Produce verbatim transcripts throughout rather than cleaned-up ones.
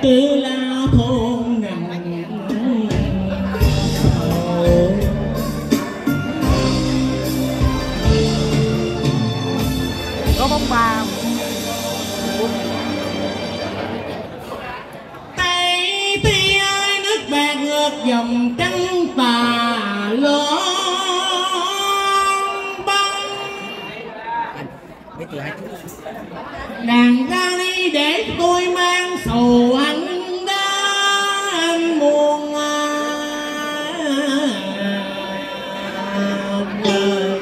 cứ lao thôn nằm có bóng ba tay tia nước bạc ngược dòng trắng tà lon băng đàn ra đi để tôi mang sầu anh đến muôn đời.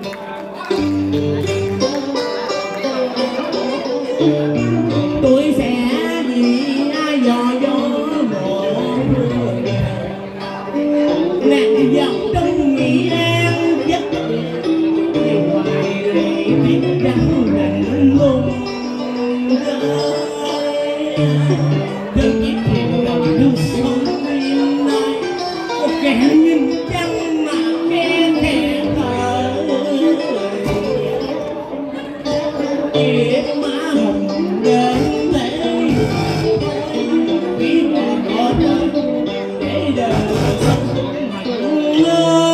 Tôi sẽ vì ai dò dò một nàng dòng trong nghĩ em giấc ngày ngoài này biết trắng lạnh lùng đơn chiếc thuyền đầu đưa sông biên nơi một kẻ nhìn chăng mà khe khẽ thở kiếp má hồng đến thế biết còn có đời để đời sống mạnh lên.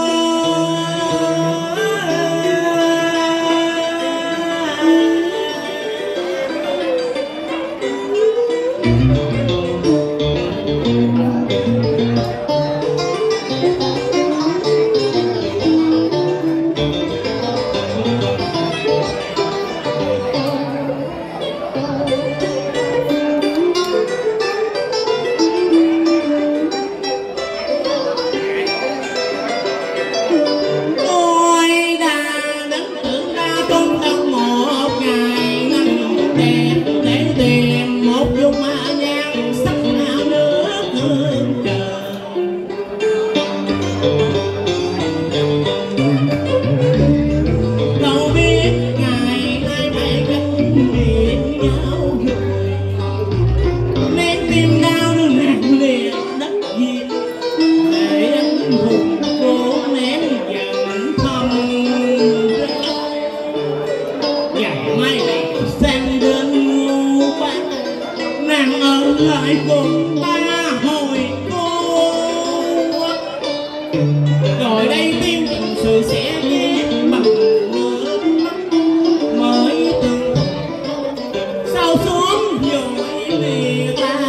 Lại cùng ta hồi cô rồi đây tim tình sự sẽ viết bằng nước mắt mới từng sao xuống rồi vì ta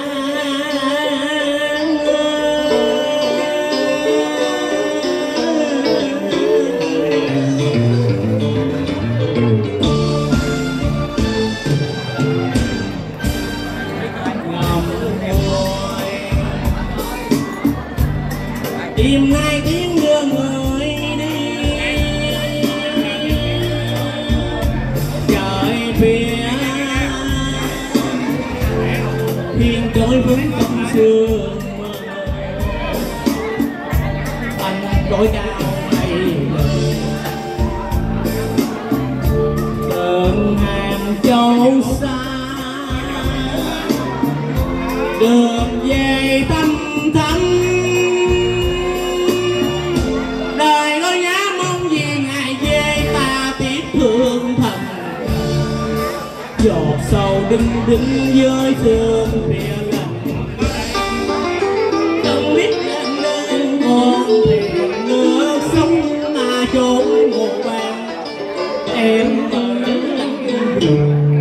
tìm ngay tiếng đưa người đi trời phía hiên trôi vững trong sương anh trôi cao hay lời đường hàng châu xa đường về tâm thắm giọt sầu đinh đinh với sương phía gần không biết anh lên con thuyền nước sông mà trốn một bàn em ở lạnh